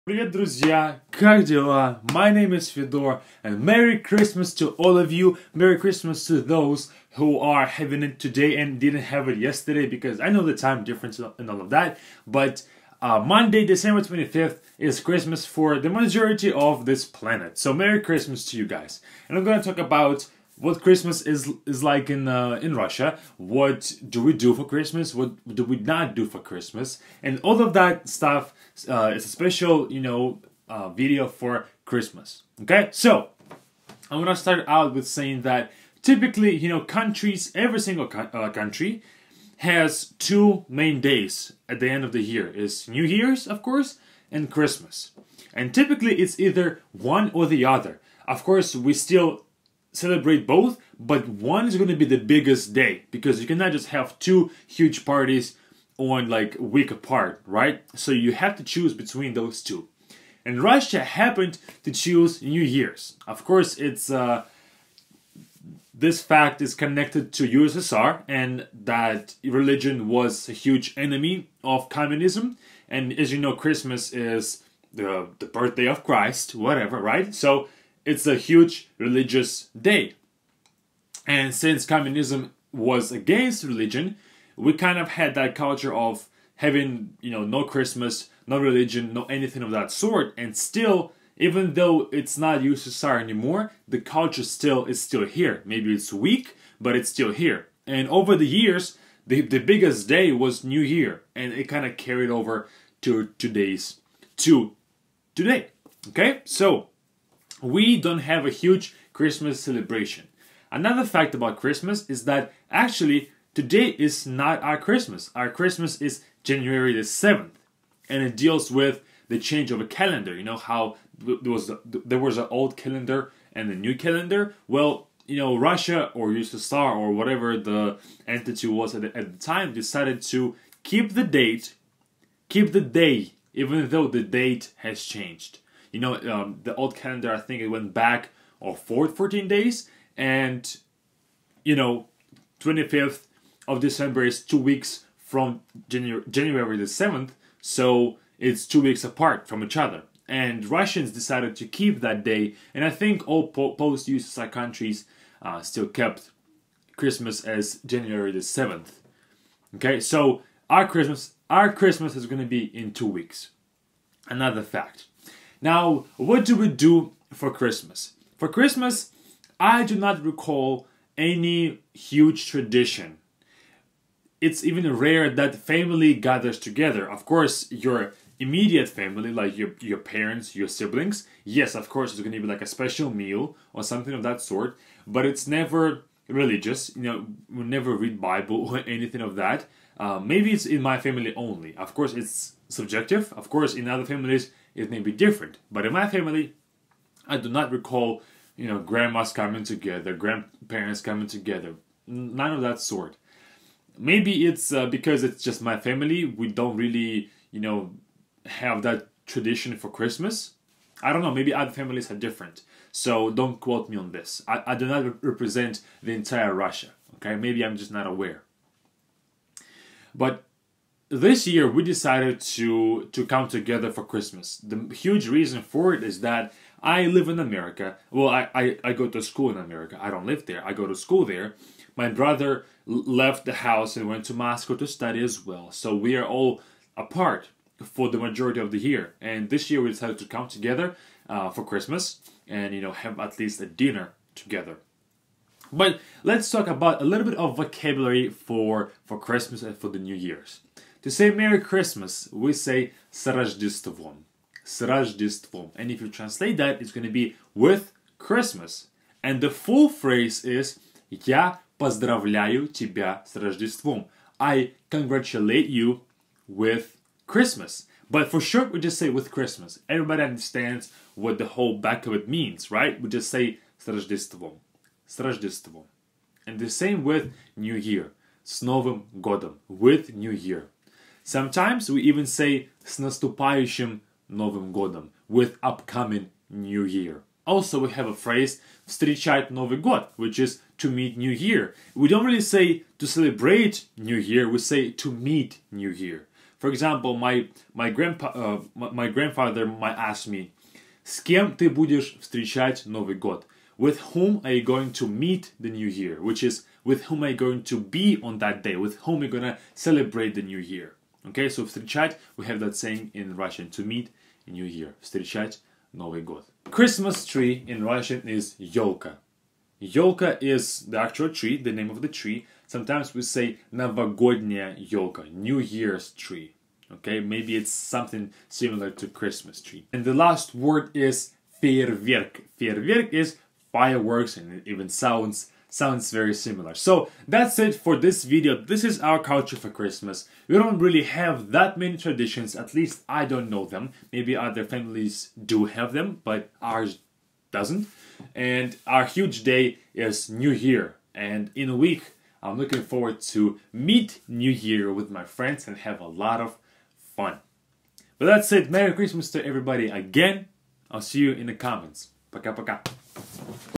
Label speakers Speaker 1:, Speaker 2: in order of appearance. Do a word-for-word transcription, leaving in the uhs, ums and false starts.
Speaker 1: Привет, друзья! Как дела? My name is Fedor, and Merry Christmas to all of you. Merry Christmas to those who are having it today and didn't have it yesterday, because I know the time difference and all of that. But uh, Monday, December twenty-fifth is Christmas for the majority of this planet. So Merry Christmas to you guys. And I'm going to talk about what Christmas is is like in uh, in Russia. What do we do for Christmas? What do we not do for Christmas? And all of that stuff. Uh, it's a special, you know, uh, video for Christmas. Okay, so I'm gonna start out with saying that typically, you know, countries, every single co uh, country has two main days at the end of the year. Is New Year's, of course, and Christmas. And typically, it's either one or the other. Of course, we still celebrate both, but one is going to be the biggest day, because you cannot just have two huge parties on like a week apart, right? So you have to choose between those two. And Russia happened to choose New Year's. Of course, it's uh, this fact is connected to U S S R, and that religion was a huge enemy of communism. And as you know, Christmas is the, the birthday of Christ, whatever, right? So it's a huge religious day. And since communism was against religion, we kind of had that culture of having, you know, no Christmas, no religion, no anything of that sort. And still, even though it's not U S S R anymore, the culture still is still here. Maybe it's weak, but it's still here. And over the years, the, the biggest day was New Year. And it kind of carried over to today's, to today. Okay, so we don't have a huge Christmas celebration. Another fact about Christmas is that actually today is not our Christmas. Our Christmas is January the seventh. And it deals with the change of a calendar. You know how there was there was an old calendar and a new calendar? Well, you know, Russia or U S S R or whatever the entity was at the, at the time decided to keep the date, keep the day, even though the date has changed. You know, um, the old calendar, I think it went back or forward fourteen days. And, you know, twenty-fifth of December is two weeks from January, January the seventh. So it's two weeks apart from each other. And Russians decided to keep that day. And I think all po post-U S S R countries uh, still kept Christmas as January the seventh. Okay, so our Christmas, our Christmas is going to be in two weeks. Another fact. Now, what do we do for Christmas? For Christmas, I do not recall any huge tradition. It's even rare that family gathers together. Of course, your immediate family, like your, your parents, your siblings, yes, of course, it's going to be like a special meal or something of that sort, but it's never religious. You know, we never read Bible or anything of that. Uh, maybe it's in my family only. Of course, it's subjective. Of course, in other families, it may be different. But in my family, I do not recall, you know, grandmas coming together, grandparents coming together. None of that sort. Maybe it's uh, because it's just my family. We don't really, you know, have that tradition for Christmas. I don't know. Maybe other families are different. So don't quote me on this. I, I do not re represent the entire Russia. Okay, maybe I'm just not aware. But this year we decided to to come together for Christmas. The huge reason for it is that I live in America. Well, I, I, I go to school in America. I don't live there. I go to school there. My brother left the house and went to Moscow to study as well. So we are all apart for the majority of the year. And this year we decided to come together uh, for Christmas and, you know, have at least a dinner together. But let's talk about a little bit of vocabulary for, for Christmas and for the New Year's. To say Merry Christmas, we say С Рождеством. С Рождеством. And if you translate that, it's going to be with Christmas. And the full phrase is Я поздравляю тебя с Рождеством. I congratulate you with Christmas. But for short, we just say with Christmas. Everybody understands what the whole back of it means, right? We just say С Рождеством. С Рождеством. And the same with New Year. С Новым годом. With New Year. Sometimes we even say С наступающим Новым годом. With upcoming New Year. Also, we have a phrase встречать Новый год, which is to meet New Year. We don't really say to celebrate New Year, we say to meet New Year. For example, my my grandpa, uh, my, my grandfather might ask me, "С кем ты будешь встречать Новый год?" With whom are you going to meet the new year? Which is, with whom are you going to be on that day? With whom are you gonna celebrate the new year? Okay, so встречать, we have that saying in Russian, to meet a new year. Встречать Новый год. Christmas tree in Russian is ёлка. Ёлка is the actual tree, the name of the tree. Sometimes we say новогодняя ёлка, New Year's tree. Okay, maybe it's something similar to Christmas tree. And the last word is фейерверк. Фейерверк is fireworks, and it even sounds sounds very similar. So that's it for this video. This is our culture for Christmas. We don't really have that many traditions, at least I don't know them. Maybe other families do have them, but ours doesn't. And our huge day is New Year, and in a week I'm looking forward to meet New Year with my friends and have a lot of fun. But that's it. Merry Christmas to everybody again. I'll see you in the comments. Пока-пока.